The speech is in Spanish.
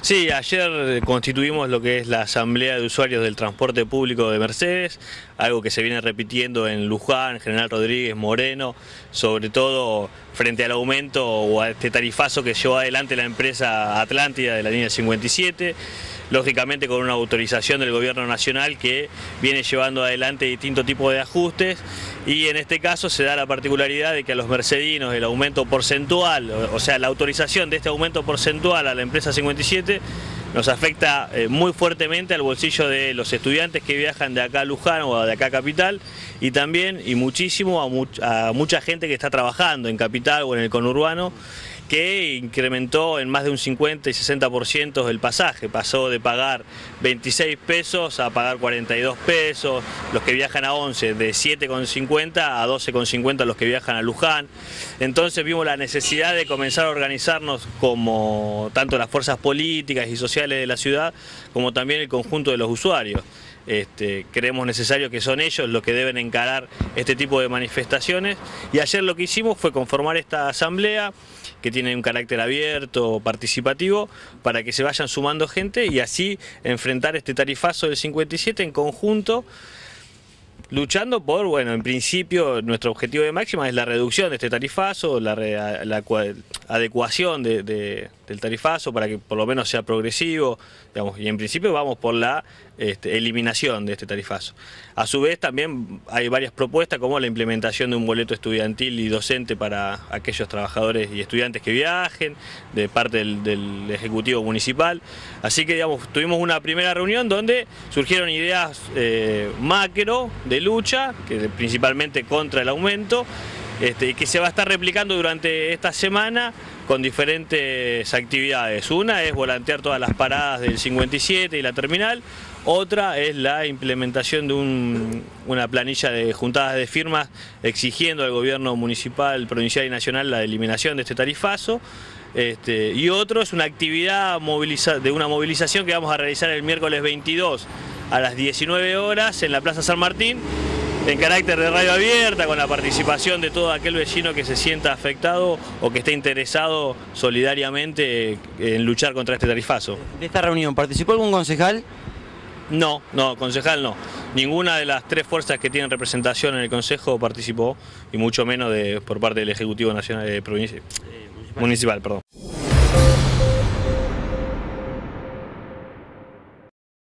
Sí, ayer constituimos lo que es la Asamblea de Usuarios del Transporte Público de Mercedes, algo que se viene repitiendo en Luján, General Rodríguez, Moreno, sobre todo frente al aumento o a este tarifazo que llevó adelante la empresa Atlántida de la línea 57, lógicamente con una autorización del Gobierno Nacional que viene llevando adelante distintos tipos de ajustes, y en este caso se da la particularidad de que a los mercedinos el aumento porcentual, o sea, la autorización de este aumento porcentual a la empresa 57 nos afecta muy fuertemente al bolsillo de los estudiantes que viajan de acá a Luján o de acá a Capital, y también y muchísimo a mucha gente que está trabajando en Capital o en el conurbano, que incrementó en más de un 50 y 60% el pasaje. Pasó de pagar 26 pesos a pagar 42 pesos, los que viajan a 11 de 7,50 a 12,50 los que viajan a Luján. Entonces vimos la necesidad de comenzar a organizarnos como tanto las fuerzas políticas y sociales de la ciudad como también el conjunto de los usuarios. Creemos necesario que son ellos los que deben encarar este tipo de manifestaciones, y ayer lo que hicimos fue conformar esta asamblea que tiene un carácter abierto, participativo, para que se vayan sumando gente y así enfrentar este tarifazo del 57 en conjunto, luchando por, bueno, en principio nuestro objetivo de máxima es la reducción de este tarifazo, la adecuación del tarifazo para que por lo menos sea progresivo, digamos, y en principio vamos por la eliminación de este tarifazo. A su vez también hay varias propuestas como la implementación de un boleto estudiantil y docente para aquellos trabajadores y estudiantes que viajen, de parte del Ejecutivo Municipal. Así que, digamos, tuvimos una primera reunión donde surgieron ideas macro de lucha, que principalmente contra el aumento, que se va a estar replicando durante esta semana con diferentes actividades. Una es volantear todas las paradas del 57 y la terminal, otra es la implementación de una planilla de juntadas de firmas exigiendo al gobierno municipal, provincial y nacional la eliminación de este tarifazo. Y otro es una actividad de una movilización que vamos a realizar el miércoles 22 a las 19 horas en la Plaza San Martín, en carácter de radio abierta, con la participación de todo aquel vecino que se sienta afectado o que esté interesado solidariamente en luchar contra este tarifazo. ¿De esta reunión participó algún concejal? No, concejal no. Ninguna de las tres fuerzas que tienen representación en el Consejo participó, y mucho menos por parte del Ejecutivo Nacional, municipal, perdón.